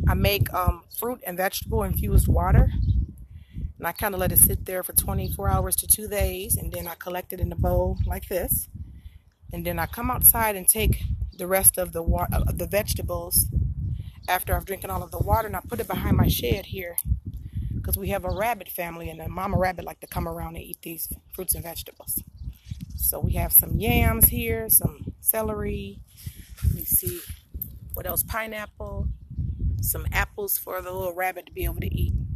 I make fruit and vegetable infused water, and I kind of let it sit there for 24 hours to 2 days, and then I collect it in a bowl like this, and then I come outside and take the rest of the water of the vegetables after I've drinking all of the water, and I put it behind my shed here because we have a rabbit family, and a mama rabbit like to come around and eat these fruits and vegetables. So we have some yams here, some celery. Let me see what else, pineapple, some apples for the little rabbit to be able to eat.